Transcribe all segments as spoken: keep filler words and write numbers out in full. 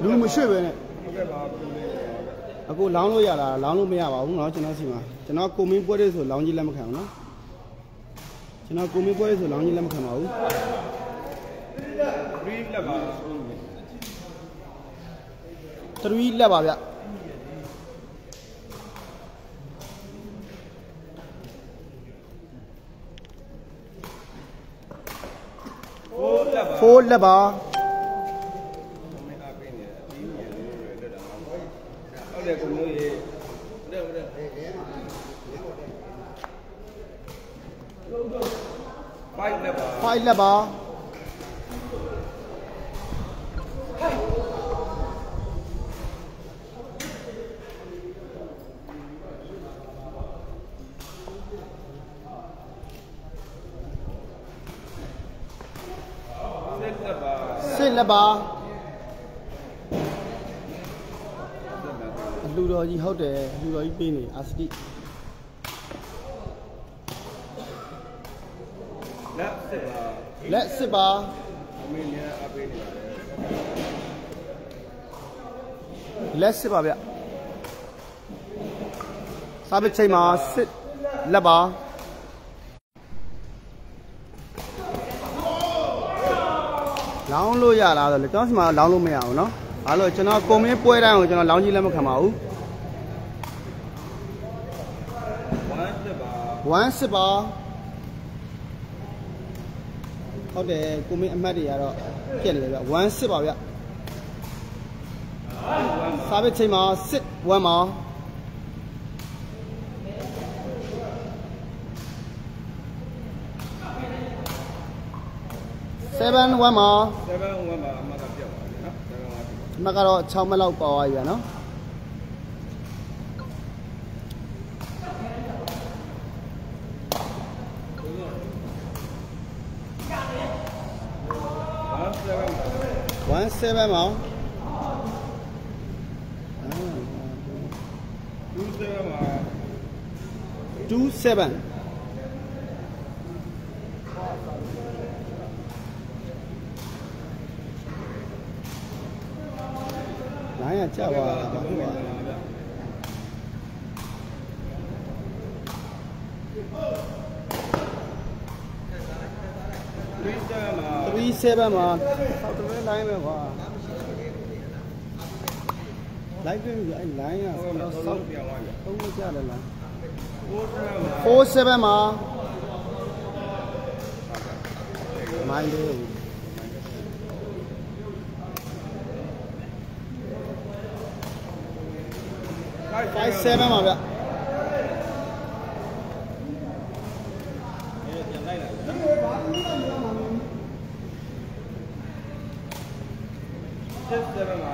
လူမရှိပဲနဲ့အခုလောင်းလို့ရတာလောင်းလို့မရပါဘူးเนาะကျွန်တော်စီမှာကျွန်တော်ကိုမင်းပွဲတွေဆိုလောင်းကြီးလက်မခံဘူးเนาะကျွန်တော်ကိုမင်းပွဲတွေဆိုလောင်းကြီးလက်မခံပါဘူး3လက်ပါ3လက်ပါဗျfourလက်ပါfiveလက်ပါsixလက်ပါအလူတော်ကြီးဟုတ်တယ်အလူတော်ကြီးပေးနေအာစတိလက်စစ်ပါလက်စစ်ပါအမေလည်းအပေးနေပါတယ်လက်စစ်ပါဗျစားပစ်ချိန်မှာစစ်လက်ပါလောင်းလို့ရလားဆိုလေကျွန်တော်စီမှာလောင်းလို့မရဘူးเนาะဘာလို့ကျွန်တော်ကွန်မင်းပွဲတိုင်းကိုကျွန်တော်လောင်းကြီးလက်မခံပါဘူးoneစစ်ပါဟုတ်တယ်ကွန်မင်းအမှတ်တွေကတော့ပြက်နေတယ်ဗျoneစစ်ပါဗျစားပစ်ချိန်မှာစစ်oneပါseven oneမှာseven oneမှာအမှတ်ကပြောက်ပါတယ်နော်seven oneအမှတ်ကတော့sixမှတ်လောက်ပါသွားပြီဗျာနော်one sevenမှာtwo seven哪呀？这吧，three seven嘛，好多人来没话，来个哎来呀，少都没家的来，four seven嘛，买的。five sevenမှာဗျsix sevenမှာ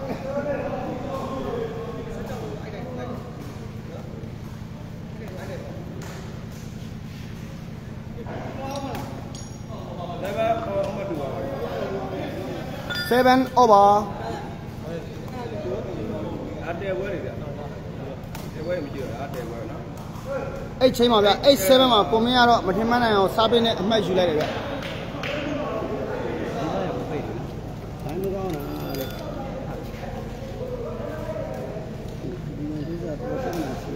seven over အတဲဝဲတွေဗျeightချိန်ပါဗျeight sevenမှာကိုမင်းကတော့မထင်မှန်းနိုင်အောင်စားပေးနဲ့အမှတ်ယူလိုက်တယ်ဗျတိုင်းမကောင်းတာလေဒီကတော့ဆက်နေစီ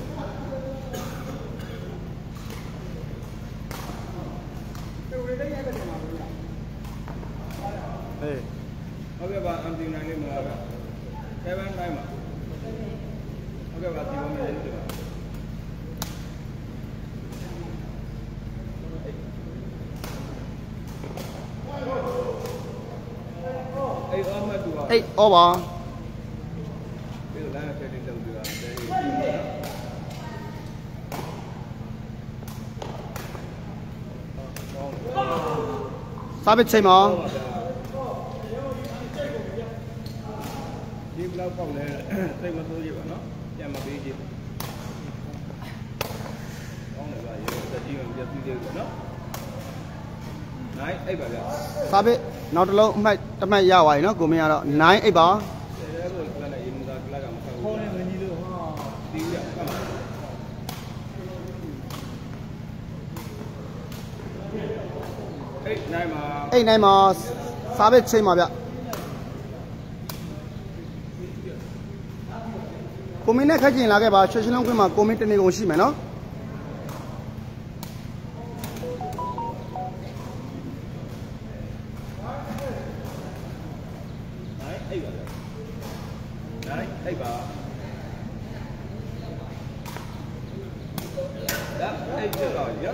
ဟေးဟုတ်ကဲ့ပါအမ်တီနိုင်လေးမှာဗျseven nineမှာဟုတ်ကဲ့ပါဒီပေါ်မှာရေးတယ်eight over စားပစ်ချိန်မှာဒီဘလောက်ပေါက်လဲစိတ်မဆိုးကြပါနော်ပြန်မပေးကြည့်ကောင်းတယ်ဗျာရေစက်ကြီးကပြပြသေးတယ်နော်nine eightပါဗျာစားပစ်နောက်တစ်လုံးအမှတ်တမှတ်ရသွားပြီနော်ကိုမင်းကတော့nine eightပါeight nineမှာစားပစ်ချိန်ပါဗျကိုမင်းနဲ့ခက်ကျင်လာခဲ့ပါရွှေချင်းလုံးကွင်းမှာကိုမင်းတနေကုန်ရှိမယ်နော်အဲ့ပါဒါအဲ့ပါဒါအဲ့ကျတော့ရ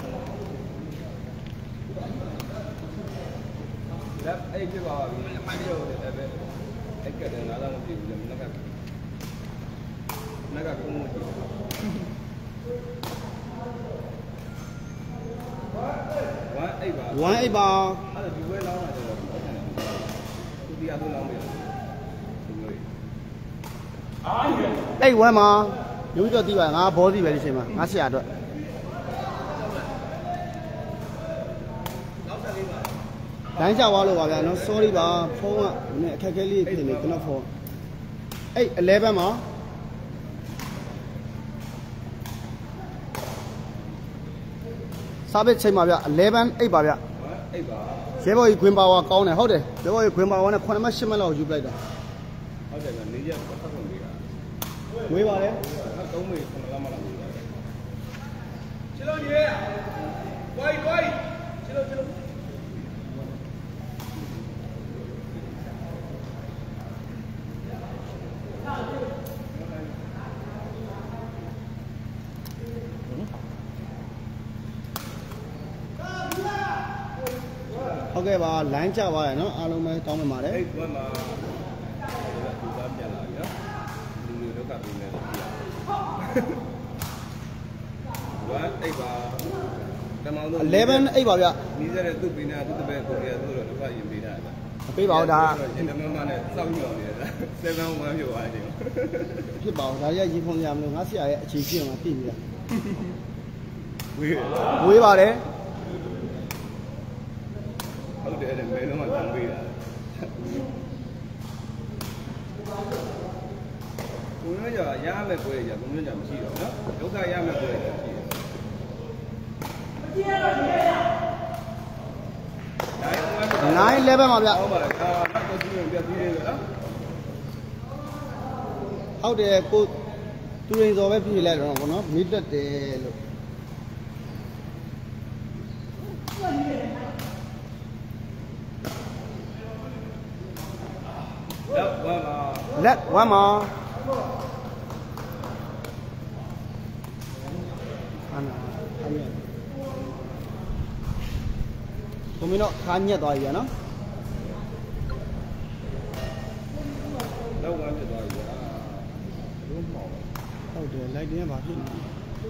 ဒါအဲ့ကျပါပြီအမှန်ပြောတယ်အဲ့ပဲအဲ့ကတည်းကလာမကြည့်ဘူးလေငါကငါကကုန်းမကြည့်ဝမ်းအိပ်ပါဝမ်းအိပ်ပါအဲ့ဒါဒီဝဲလောင်းတာတော့သူဒီအတူလောင်းတယ်အဲ့ဝမ်းမှာရုံးကျော်တီးပါငါဘောစီပဲဒီချိန်မှာငါဆရာအတွက်လိုင်းချသွားလို့ပါဗျာနော် sorry ပါဖုန်းကနည်းအခက်အခဲလေးဖြစ်နေကျွန်တော်ဖုန်းအဲ့အလဲဘက်မှာစားပစ်ချိန်ပါဗျာအလဲဘန်အိတ်ပါဗျာအိတ်ပါရဲဘော်ကြီးခွင်ပါဝါကောင်းတယ်ဟုတ်တယ်ရဲဘော်ကြီးခွင်ပါဝါနဲ့ခုနှစ်မှတ်ရှစ်မှတ်လောက်ယူပလိုက်တာဟုတ်တယ်ကနေရက်ပတ်သက်ကုန်ပြီလားဝေးပါလေသုံးမိခုနှစ်လမှလောက်ပြီချစ်လို့ရေဝိုင်းဝိုင်းချစ်လို့ချစ်လို့ဟုတ်ကဲ့ပါလိုင်းချသွားရနော်အားလုံးပဲတောင်းပန်ပါတယ်အဲ့ဘက်မှာဒီကပြန်လာပြီနော်လူမျိုးဒုက္ခပေးနေလို့ပြရဝမ်းအိပ်ပါတမောင်တို့ elevenအိပ်ပါဗျနီးစက်တဲ့သူ့ပေးနေတာသူ့တပည့်ကိုရသူ့တော့ဒုက္ခရင်ပေးတာလားမပေးပါဘူးဒါရင်တမမနဲ့စောင့်ညော်နေတာseven oneပြောသွားတယ်ဖြစ်ပါဘူးဒါကြီးရေဖုံရမလို့ငါဆရာရဲ့အခြေဖြစ်အောင်သိပြီလားဝေးဝေးပါတယ်ဟုတ်တယ်အဲ့မဲလုံးကတန်ပေးတာကိုမျိုးကြရမယ်ပွဲကြကိုမျိုးကြမရှိတော့နော်ဒုက္ခရမယ်ပွဲကြရှိတယ် nine level ပါဗျဟုတ်ပါလားအာတော့ကြည့်ရင်ပြည့်သေးတယ်နော်ဟုတ်တယ်ကိုသူရင်စော်ပဲဖြည့်လိုက်တော့ဗောနော်မိတက်တယ်လို့လက်ဝမ်းပါလက်ဝမ်းပါအနာအမြတ်ကိုမင်းတို့ခါညက်သွားပြီရနော်လက်ဝမ်းဖြစ်သွားပြီဗျာလုံးပေါ့ဟုတ်တယ်လိုက်တင်းကဘာဖြစ်နေ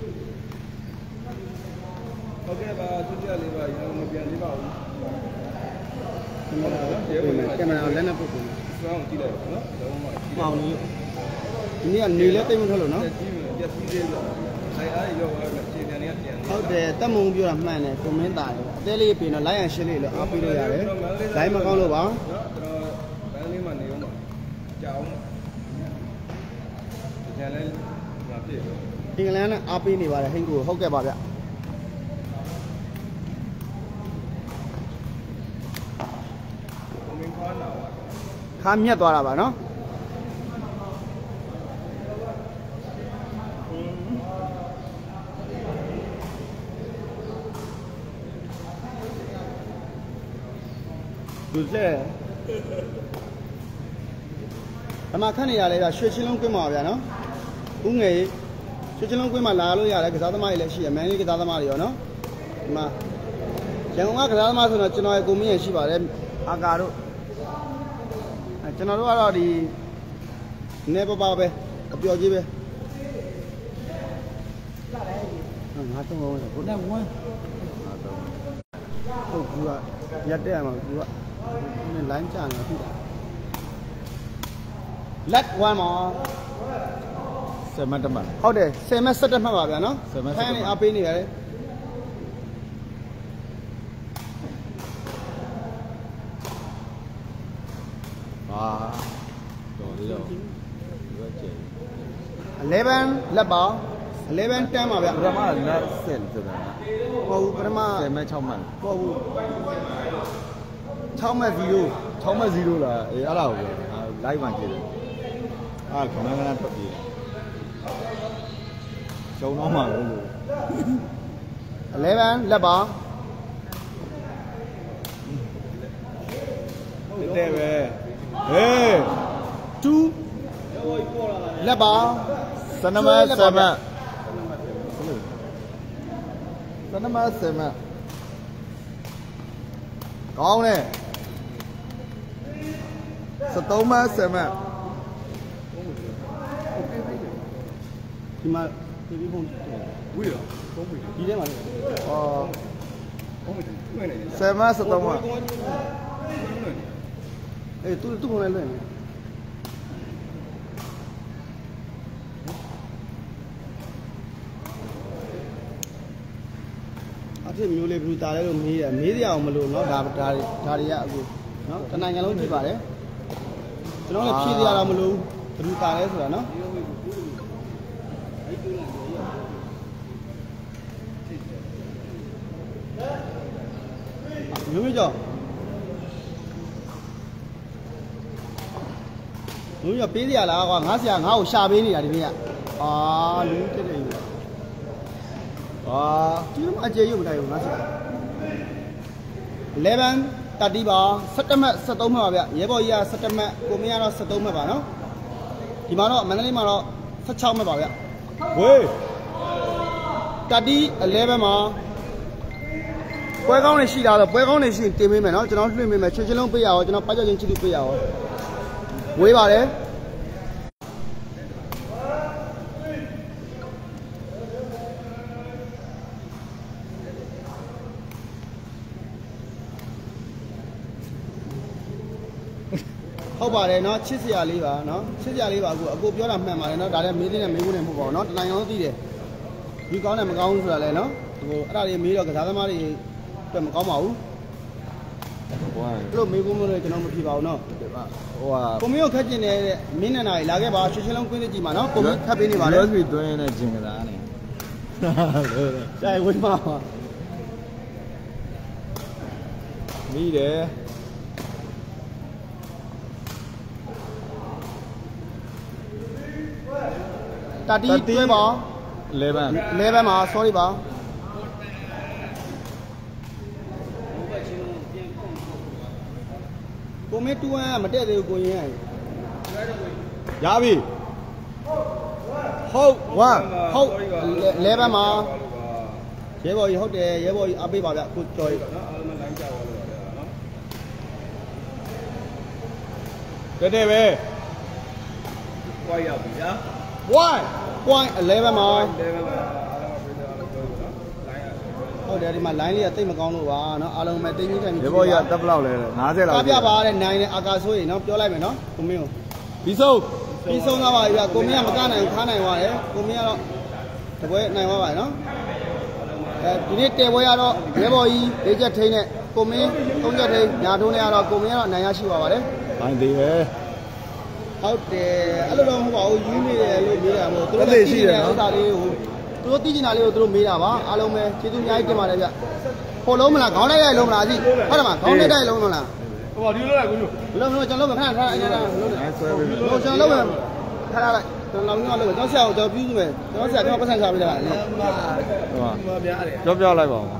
ဟုတ်ကဲ့ပါသူကြလေးပါရောမပြန်သေးပါဘူးကင်မရာကင်မရာလက်နဲ့ပုတ်ကုန်စောင်းကြည့်လိုက်ပါနော်လုံးဝကြည့်မောင်လေးဒီနေ့ကနေလဲတိတ်မထွက်လို့နော်ကြည့်ပြည့်စည်သေးလို့ဆိုင်အားရောခြေပြန်လေးပြန်ဟုတ်တယ်တက်မုံပြောတာမှန်တယ်ကွန်မင်းတာတယ်အသေးလေးပြင်တော့လိုက်ရရှင်းလေးလို့အားပေးလို့ရတယ်လိုင်းမကောင်းလို့ပါနော်ကျွန်တော်ဘန်းလေးမှနေအောင်ပါကြောင်းကြံလဲမဖြစ်ဘူးအင်္ဂလန်နဲ့အားပေးနေပါတယ်ဟိန်းကိုဟုတ်ကဲ့ပါဗျခါမြက်သွားတာပါနော်သူလက်အမှခန့်နေရလဲဗျရွှေချင်းလုံးကွင်းမှာဗျာနော်ဦးငယ်ရွှေချင်းလုံးကွင်းမှာလာလို့ရတယ်ကစားသမားတွေလည်းရှိရမန်လေးကစားသမားတွေရောနော်ဒီမှာရန်ကုန်ကကစားသမားဆိုတော့ကျွန်တော်ရဲ့ကိုမင်းရရှိပါတယ်အာကာတို့အဲကျွန်တော်တို့ကတော့ဒီနေပပပဲအပျော်ကြီးပဲငါတော့ဘုရားဝမ်းဟုတ်ကူကရက်တဲ့မှာကူကနဲ့လိုင်းချနေတာဖြစ်တာလက်ဝမ်းမှာဆယ်မတ်တမတ်ဟုတ်တယ်ဆယ်မတ်ဆယ်တမှတ်ပါဗျာနော်ခိုင်းနေအားပေးနေရတယ်ဟာတော်လေးတော့ဒီဘက်ကျဲ eleven လက်ပါeleven tenပါဗျာပထမလက်ဆယ်ဆိုတာဟုတ်ဘူးပထမဆယ်မတ်၆မတ်ဟုတ်ဘူး၆မတ်zero ၆မတ်zeroလားအေးအဲ့ဒါကိုပြောလိုက်မှကြည့်တယ်အာခဏခဏထွက်ပြေးရှုံတော့မှာလို့ eleven လက်ပါတဲ့ပဲဟေး two လက်ပါစနမစမစနမစမကောင်းတယ်စတုံးမစမဒီမှာဒီဘုံဝေးရောဒီထဲမှာလေအော်ဟုတ်ပြီတွေ့နေတယ်စမစတုံးမအေးသူသူ့ဘုံလည်းလွင့်နေအဖြစ်မျိုးလေးဘလူတာလဲလို့မေးတယ်မေးရအောင်မလို့เนาะဒါဒါဒါတွေကအခုเนาะတနိုင်ငံလုံးကြည့်ပါတယ်ကျွန်တော်လည်းဖြည့်ရတာမလို့ဘလူတာလဲဆိုတာเนาะမျိုးမျိုးကြောင့်မျိုးမျိုးပေးစရာလားကွာငါဆရာငါ့ကိုရှာပေးနေတာဒီနေ့ကအာလူတက်တယ်ယူဟာဒီမှာအကျေရုပ်မတိုင်းဘူးငါဆရာeleven thirtyပါsevenမှတ်sevenမှတ်ပါဗျရဲဘော်ကြီးကsevenမှတ်ကိုမင်းကတော့sevenမှတ်ပါနော်ဒီမှာတော့မန္တလေးမှာတော့sixteenမှတ်ပါဗျဝေးthirty elevenမှာပွဲကောင်းနေရှိတာတော့ပွဲကောင်းနေရှိရင်တင်ပေးမယ်နော်ကျွန်တော်လွှင့်ပေးမယ်ချွေချင်းလုံးပေးရအောင်ကျွန်တော်ပတ်ကြချင်းချစ်လို့ပေးရအောင်ဝေးပါတယ်ဟုတ်ပါတယ်နော်ချစ်စရာလေးပါနော်ချစ်စရာလေးပါအခုအကိုပြောတာမှန်ပါတယ်နော်ဒါလည်းမေးသေးတယ်မေးဖို့လည်းမဟုတ်ပါဘူးနော်တနိုင်ငံလုံးသိတယ်ဒီကောင်းတယ်မကောင်းဘူးဆိုတာလည်းနော်ဟိုအဲ့ဒါတွေမေးတော့ကစားသမားတွေအတွက်မကောင်းပါဘူးဟိုလို့မေးဖို့မလို့ကျွန်တော်မဖြေပါဘူးနော်ဟိုဟာကိုမျိုးခက်ကျင်နေတဲ့မင်းနဲ့နာရီလာခဲ့ပါရွှေချင်းလုံးကွင်းကြည့်ပါနော်ကိုမျိုးခက်ပေးနေပါလေလို့ပြီးတွင်းနဲ့ဂျင်ကစားနေလို့ဆိုင်ဝင်ပါမိတယ်တာတီတွဲပါ eleven elevenမှာ sorry ပါကိုမေtwo oneမတက်သေးဘူးကိုရင်ရပြီဟုတ်oneဟုတ်elevenမှာရဲဘော်ကြီးဟုတ်တယ်ရဲဘော်ကြီးအားပေးပါဗျကိုကျော်ကြီးနော်အားလုံးလိုင်းကြပါလို့ပါတယ်နော်တဲ့တဲ့ပဲဝိုင်းရောက်ပြီဗျာ one point elevenမှာ elevenပါအားလုံးပြေးကြလို့နော်လိုင်းရဟုတ်တယ်ဒီမှာ line လေးကတိတ်မကောင်းလို့ပါနော်အားလုံးပဲတင်းကြီးထိုင်ပြီးရေဘော်ကြီးကတက်ဘလောက်လဲfiftyလောက်ပြပါတဲ့နိုင်တဲ့အာကာဆိုးရင်နော်ပြောလိုက်မယ်နော်ကိုမင်းကိုပြီးဆုံးပြီးဆုံးသွားပါပြီဗျကိုမင်းကမကနိုင်ဘူးခါနိုင်သွားတယ်ကိုမင်းကတော့တပွဲနိုင်သွားပါပြီနော်အဲဒီနေ့တဲပွဲကတော့ရဲဘော်ကြီးလေးချက်ထိန်းနဲ့ကိုမင်းသုံးချက်ထိန်းညာထိုးနဲ့ကတော့ကိုမင်းကတော့နိုင်ရရှိပါပါတယ်ဘိုင်းသေးပဲဟုတ်တယ်အဲ့လိုတော့မဟုတ်ပါဘူးယူနေတယ်လို့မေးတာမဟုတ်သူတို့ဥစ္စာလေးကိုသူတို့သိချင်တာလေးကိုသူတို့မေးတာပါအားလုံးပဲကျေးဇူးအများကြီးတင်ပါတယ်ဗျဖို့လုံးမလားခေါင်းလိုက်ရိုက်လုံးမလားကြည့်ဟုတ်တယ်မခေါင်းလိုက်တိုက်လုံးမလားဟိုဒီလိုလိုက်ကိုညို့လုံးလုံးကျွန်တော်လုံးမခဏထားအဲ့ဒါလုံးတယ်ဆွဲပြီးလုံးကျွန်တော်လုံးမခဏလိုက်ကျွန်တော်လုံးလုံးလုံးကျွန်တော်ဆရာကိုကျွန်တော်ပြုစုမယ်ကျွန်တော်ဆရာကျွန်တော်ပတ်စံချပေးတာလေဟိုမပြားတယ်ကြောပြောလိုက်ပါဦး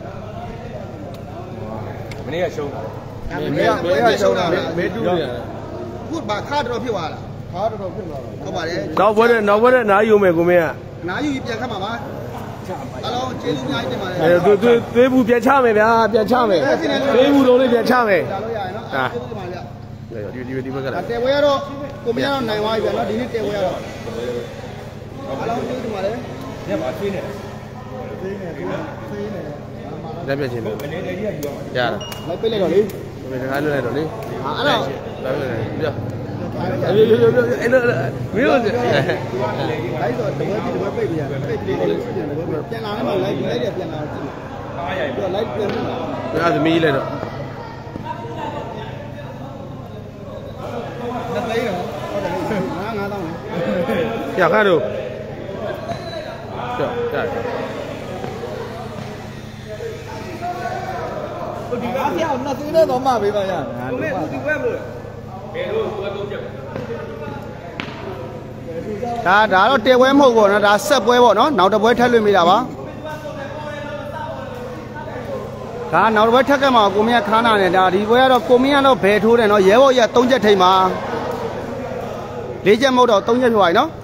မနေ့ကရှုံးတာမေမေမေကရှုံးတာမေတူးနေတယ်ခုဘာခါတော်ဖြစ်သွားလားခါတော်ဖြစ်သွားတာဟုတ်ပါတယ်နောက်ဘွဲတဲ့နောက်ဘွဲတဲ့နားယူမယ်ကိုမင်းကနားယူပြန်ခတ်ပါပါအလုံးကျေးဇူးအများကြီးတင်ပါတယ်အဲသွေးသွေးသွေးဘူးပြန်ချမယ်ဗျာပြန်ချမယ်သွေးဘူးလုံးလေးပြန်ချမယ်ဒါလို့ရရင်နော်ကျေးဇူးတင်ပါဗျဒီဒီဒီဘက်ကလာတဲဝဲကတော့ကိုမင်းကတော့နိုင်သွားပြီဗျာနော်ဒီနေ့တဲဝဲကတော့အလုံးကျေးဇူးတင်ပါတယ်ညပါသေးနေသိနေပြီသိနေလက်ပြချင်းလို့အနေနဲ့ကြီးကယူရမှာရတာလိုက်ပိတ်လိုက်တော့လေဘယ်တကားလွတ်လိုက်တော့လေဟာအဲ့တော့လိုက်လွတ်လိုက်ပြအဲ့လိုလိုလိုအဲ့လိုမင်းတို့လိုက်တော့တပွဲဒီတပွဲပိတ်ပြရပိတ်ပြီးလေးပြန်တပွဲပြန်လာနေမှလိုက်လိုက်တယ်ပြန်လာကြည့်အားရိုက်ပြီးတော့လိုက်ပြန်ပြီးအဲ့ဒါသမီးလိုက်တော့နှစ်သိန်းတော့ဟုတ်တယ်ငါးငါးတောင်းလေပြခါတော့ကြောက်ကြတယ်ဒီကားပြောင်းနှစ်သိန်းနဲ့တော့မှပေးပါရငါကိုမေဒီဝက်လို့ဘယ်လိုကိုတော့ပြတ်ဒဒါဒါတော့တေပွဲမဟုတ်ဘူးနော်ဒါဆက်ပွဲပေါ့နော်နောက်တစ်ပွဲထပ်လွှင့်မိတာပါဒါနောက်တစ်ပွဲထပ်ကမှာကိုမင်းကခါနာနေတာဒီပွဲကတော့ကိုမင်းကတော့ဘယ်ထိုးတယ်နော်ရဲဘော်ကြီးကသုံးချက်ထိန်ပါလေးချက်မဟုတ်တော့သုံးချက်ဖြစ်သွားပြီနော်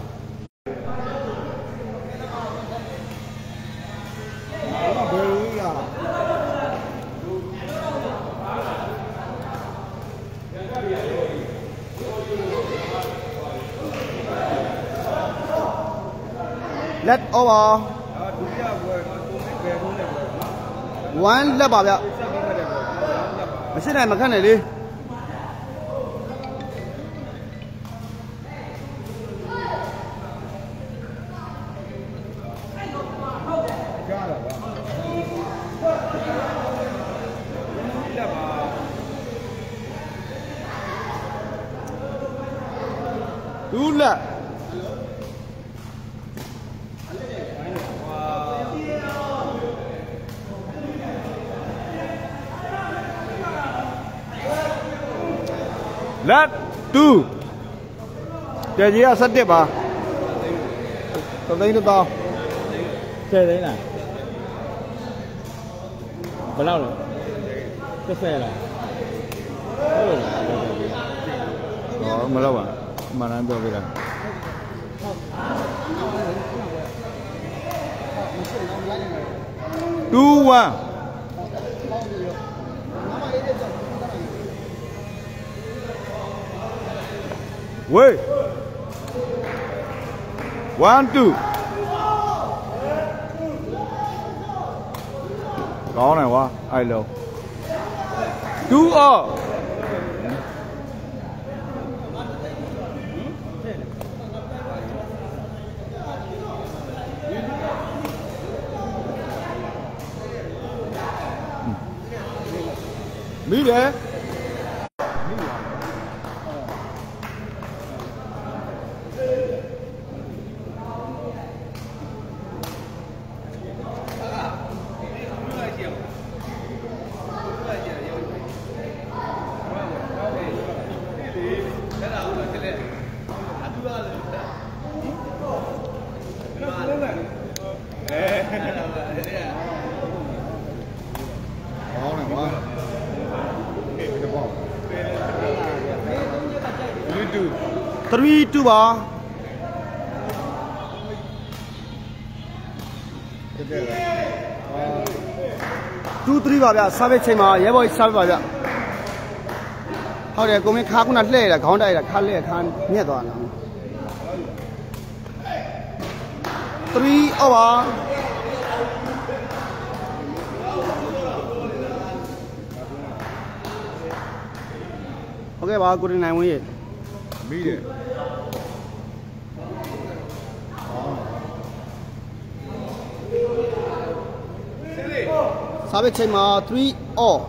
Let over one လက်ပါဗျမရှိနိုင်မခက်နဲ့လေဒူးလက်Let two ကျေကြီးက十一ပါသသိန်းတစ်သောင်းဆယ်သိန်းလားဘယ်လောက်လဲတစ်ဆယ်လားဟုတ်လားဟောမလောက်ပါမှန်တယ်ပြောပြတာtwo one Wait. One, two. Có này quá, ai lâu. Two all. Mỹ đấy. Three two ba. Two three ba bia. Sabe chai ma. Ye boy sabe ba bia. How de? Kau me khá cũng nát lệ là kháng đại là khá lệ khá nhẹ toàn là. Three over. Okay ba, good night mo ye. Mỹ đấy. Sabe chai ma three all.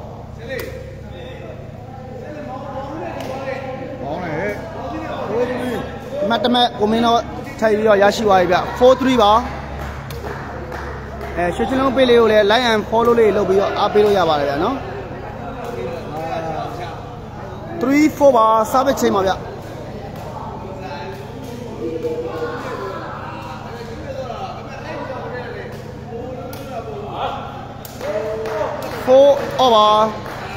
Bóng này. Mặt mẹ của mình nó thay đi rồi yashi vậy vậy. Four three ba. Eh, social media liu le like and follow le lo bio up bio ya ba le no. Three four ba sabe chai ma vậy. Four over.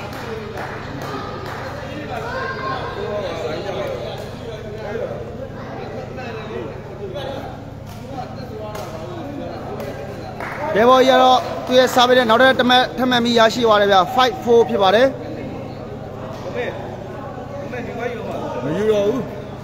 Để bao giờ đó tôi sao bây giờ nó đây tham tham em đi yashi vào đây bây five four phía vào đấy. Mấy nhiêu đâu?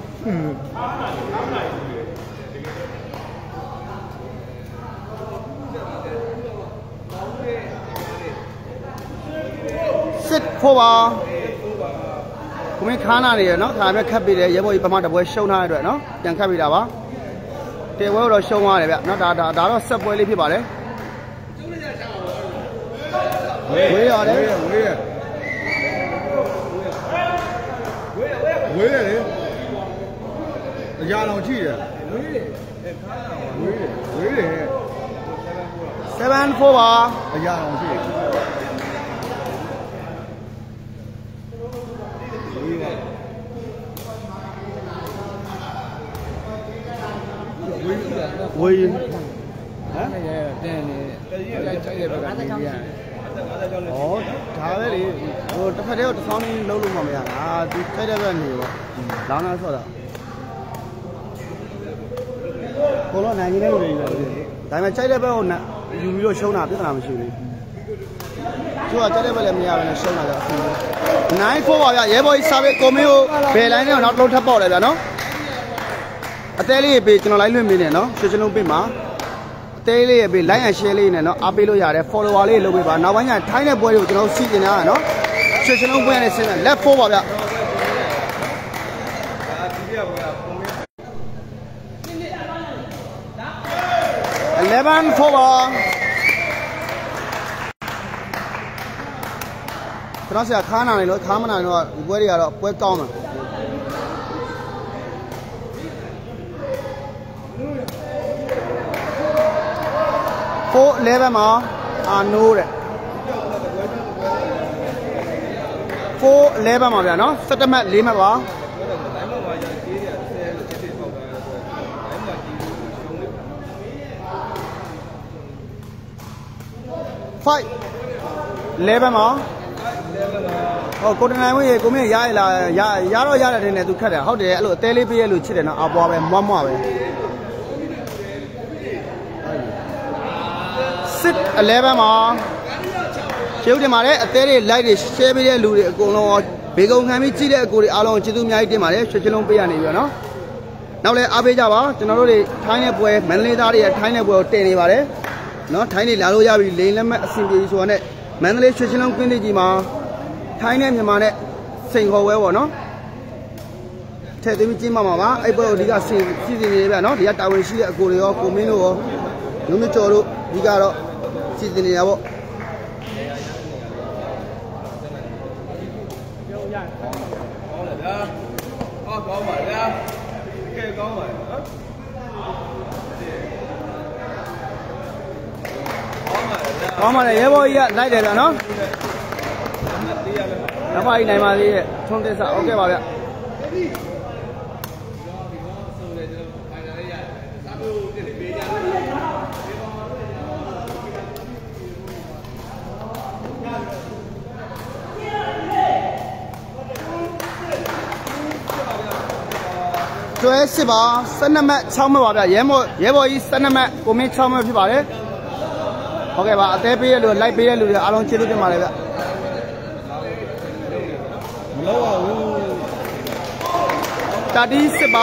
Six four ba. Cũng mấy khá nào này nó khá mấy khách bị đấy, giờ bao giờ mà đập quay show nào rồi nó, chẳng khách bị đá ba. Để quay rồi show ngoài này nó đá đá đá nó sắp quay lên phía vào đấy. Quay rồi đấy. Quay rồi đấy. Gia lòng chi vậy? Quay rồi. Seven four ba. Gia lòng chi. ဝေးဟမ်တင်းနေတိုက်ဆိုင်တဲ့ဘက်ကနေပြရတယ်ဩဒါပဲလေဟိုတစ်ဖက်တည်းတစ်ဆောင်းလေးလုံးလို့မှမရတာသူထိုက်တဲ့ဘက်နေပေါ့လောင်းနာဆော့တာကိုတော့နိုင်နေတဲ့လူတွေပဲဒါပေမဲ့ခြိုက်တဲ့ဘက်ကိုယူပြီးတော့ရှုံးတာပြဿနာမရှိဘူးသူကခြိုက်တဲ့ဘက်လည်းမရဘဲနဲ့ရှုံးတာကြအဆင်ပြေနိုင်ဖို့ပါဗျရဲဘော်ကြီးစားပဲကိုမင်းကိုဘယ်လိုင်းနဲ့တော့နောက်တစ်လုံးထပ်ပေါက်လိုက်ဗျာနော်အသေးလေးပေးကျွန်တော်လိုက်လွှင့်ပေးနေနော်ရွှေချလုံးပေးမှာအသေးလေးပေး like and share လေးနဲ့နော်အားပေးလို့ရတယ် follower လေးလုပ်ပေးပါနောက်ပိုင်းကျထိုင်းတဲ့ပွဲတွေကိုကျွန်တော်စီစဉ်နေတာနော်ရွှေချလုံးပွဲနဲ့ဆင်းတယ် let four ပါဗျeleven four ပါကျွန်တော်ဆရာခါနာနေလို့ခါမနာတော့ဒီပွဲတွေကတော့ပွဲကောင်းတယ်four elevenမှာအာနိုးတဲ့four elevenမှာဗျာနော်sevenမှတ်fourမှတ်ပါfive elevenမှာဟောကိုတနိုင်ဝေးရေကိုမင်းရရလားရရတော့ရတယ်တင်တယ်သူခတ်တယ်ဟုတ်တယ်အဲ့လိုအသေးလေးပေးရလို့ချစ်တယ်နော်အပွားပဲမွားမွားပဲsix elevenမှာရှေ့ဦးတင်ပါတယ်အသေးလေး like တွေ share ပေးတဲ့လူတွေအကုန်လုံးဘေကုံခံပြီးကြည့်တဲ့အကိုတွေအားလုံးကျေးဇူးအများကြီးတင်ပါတယ်ရွှေချလုံးပေးရနေပြီနော်နောက်လည်းအားပေးကြပါကျွန်တော်တို့တွေထိုင်းတဲ့ပွဲမန္တလေးသားတွေထိုင်းတဲ့ပွဲကိုတင်နေပါတယ်နော်ထိုင်းနေလာလို့ရပြီလိန်လက်မဲ့အဆင်ပြေဆိုတာနဲ့မန္တလေးရွှေချလုံးကွင်းလေးကြီးမှာထိုင်းနဲ့မြန်မာနဲ့စိန်ခေါ်ဝဲပေါ့နော်ထည့်သွင်းကျင်းမှာပါပါအဲ့ပွဲကိုဒီကစီစီစဉ်နေရဗျာနော်ဒီကတာဝန်ရှိတဲ့အကိုတွေရောကိုမင်းတို့ရောလူမျိုးကျော်တို့ဒီကတော့စီစဉ်နေရပေါ့ပြောရကောင်းတယ်ဗျာဟောကောင်းပါဗျာကဲကောင်းပါနော်ကောင်းပါလေရဲဘော်ကြီးကလိုက်တယ်ဗျာနော်နောက်ပါကြီးနိုင်ပါသေးရဲ့ထုံးတက်စဟုတ်ကဲ့ပါဗျကျွဲစစ်ပါ十二မှတ်6မှတ်ပါဗျရဲဘော်ရဲဘော်ကြီး十二မှတ်ကိုမင်း6မှတ်ဖြစ်ပါတယ်ဟုတ်ကဲ့ပါအသေးပေးရလို့လိုက်ပေးရလို့အားလုံးကျေးဇူးတင်ပါတယ်ဗျမလို့ပါဘူးတာတီးစစ်ပါ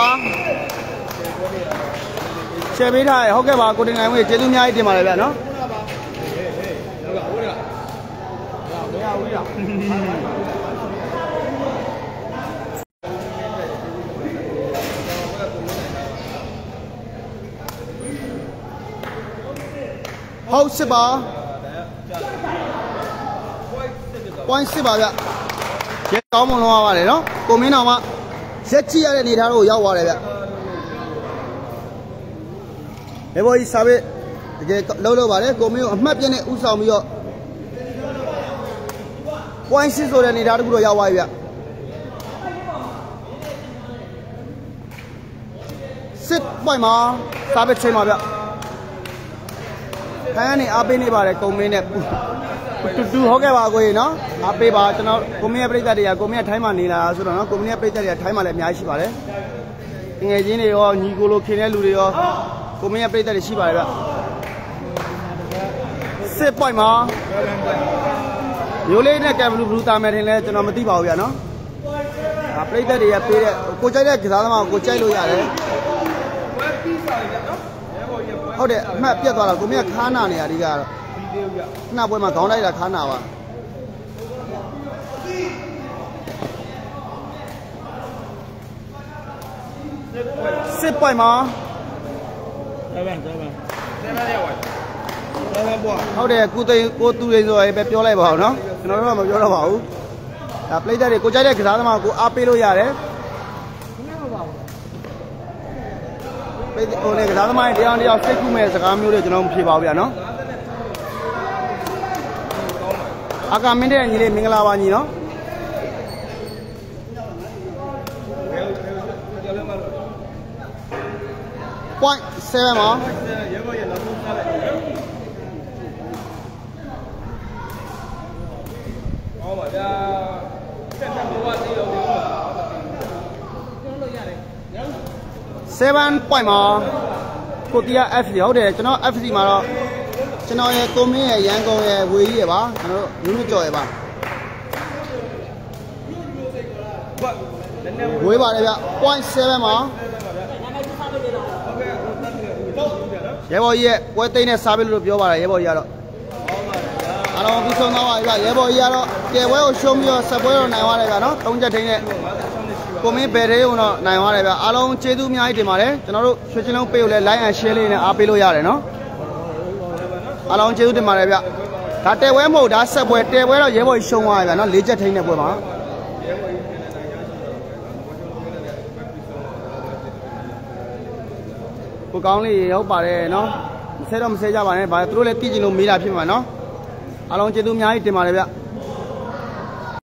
ရှယ်ပေးထားရဟုတ်ကဲ့ပါကိုတင်နိုင်ဝေးကျေးဇူးအများကြီးတင်ပါတယ်ဗျနော်ဟုတ်စစ်ပါpoint sixပါဗျရဲကောင်းမလုံးရပါတယ်နော်ကိုမင်းတော်မှရက်ကြည့်ရတဲ့အနေထားတော့ရောက်သွားတယ်ဗျလေဘော်ကြီးစာပေတကယ်လှုပ်လှုပ်ပါတယ်ကိုမင်းကိုအမှတ်ပြနဲ့ဥဆောင်ပြီးတော့ point six ဆိုတဲ့အနေထားတခုတော့ရောက်သွားပြီဗျsix point မှာစာပေချိန်ပါဗျခိုင်းကနေအားပေးနေပါတယ်ကိုမင်းနဲ့တူတူဟုတ်ကဲ့ပါကိုကြီးနော်အားပေးပါကျွန်တော်ကိုမင်းရဲ့ပြိဿတွေကကိုမင်းရဲ့ထိုင်းမှာနေလာဆိုတော့နော်ကိုမင်းရဲ့ပြိဿတွေကထိုင်းမှာလည်းအများကြီးရှိပါတယ်ငယ်ချင်းတွေရောညီကိုလိုခင်တဲ့လူတွေရောကိုမင်းရဲ့ပြိဿတွေရှိပါတယ်ဗျsix pointမှာမျိုးလေးနဲ့ကံဘလူးဘလူးတာမယ်ထင်လဲကျွန်တော်မသိပါဘူးဗျနော်ဒါပြိဿတွေကပေးတဲ့ကိုကြိုက်တဲ့ကစားသမားကိုကိုကြိုက်လို့ရတယ်ဟုတ်တယ်အမှတ်ပြတ်သွားတာကိုမင်းကခါနာနေရဒီကတော့ခဏပွဲမှာခေါင်းလိုက်တာခါနာပါsix pointမှာ seven seven sevenရောက်ပါsevenပေါ့ဟုတ်တယ်ကိုသိကိုသူတွေဆိုရင်ပဲပြောလိုက်ပါအောင်နော်ကျွန်တော်တို့ကမပြောတော့ပါဘူးဒါပရိသတ်တွေကိုကြိုက်တဲ့ကစားသမားကိုအားပေးလို့ရတယ်ပိတ်ဟိုလေကစားသမားတွေတရားတရားစိတ်ကူးမဲ့စကားမျိုးတွေကျွန်တော်မဖြေပါဘူးဗျာနော်အာကာမင်းတဲ့ညီလေးမင်္ဂလာပါညီနော် point seven မှာရဲဘော်ရဲ့နောက်ဆုံးစားလိုက်ဟောပါဗျာဆက်ဆက်ဘောကတေးတော်မျိုးပါကျွန်တော်လို့ရတယ် seven point မှာကိုတီးယာ F C ဟုတ်တယ်ကျွန်တော် F C မှာတော့ကျွန်တော်ရဲ့ကိုမင်းရဲ့ရန်ကုန်ရဲ့ဝေကြီးရဲ့ပါကျွန်တော်တို့မျိုးမျိုးကြော်ရဲ့ပါဝေးပါတယ်ဗျ point seven မှာရဲဘော်ကြီးရဲ့ပွဲသိမ်းနဲ့စားပေးလို့ပြောပါတယ်ရဲဘော်ကြီးကတော့အားလုံးပြီးဆုံးသွားပါပြီဗျရဲဘော်ကြီးကတော့ကဲပွဲကိုရှုံးပြီးတော့ဆက်ပွဲတော့နိုင်သွားတယ်ဗျနော်သုံးချက်ထိန်းနဲ့ကိုမင်းဘယ်သေးုံတော့နိုင်သွားတယ်ဗျအားလုံးကျေးဇူးအများကြီးတင်ပါတယ်ကျွန်တော်တို့ရွှေချင်းလုံးပေးကိုလည်း like and share လေးနဲ့အားပေးလို့ရတယ်နော်အားလုံးကျေးဇူးတင်ပါတယ်ဗျဒါတဲပွဲမဟုတ်ဒါဆက်ပွဲတဲပွဲတော့ရဲဘော်ကြီးရှုံးသွားတယ်ဗျနော်လေးချက်ထိန်းနဲ့ပွဲပါကိုကောင်းလေးဟုတ်ပါတယ်နော်မဆဲတော့မဆဲကြပါနဲ့ဗါသူတို့လည်းတည်ကျင်လို့မေးတာဖြစ်မှာနော်အားလုံးကျေးဇူးအများကြီးတင်ပါတယ်ဗျ